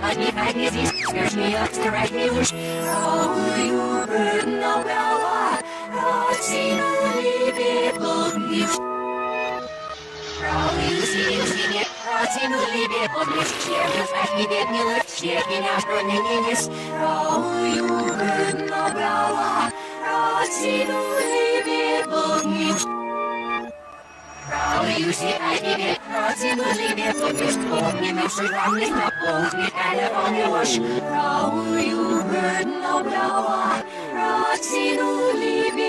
Honey, honey, these scares me up to right me wish. Oh, you heard no bella. Oh, see no leave book you. Oh, you see it. Oh, see no leave book you. Share the fact me get me lift. Shaking out running in this. Oh, you heard no bella. Oh, see no leave book you. Oh, you see, I did it. Crossing the limit for this book. You know, so long as not both me kind of on your wash. Oh, you heard no blower. Crossing the limit.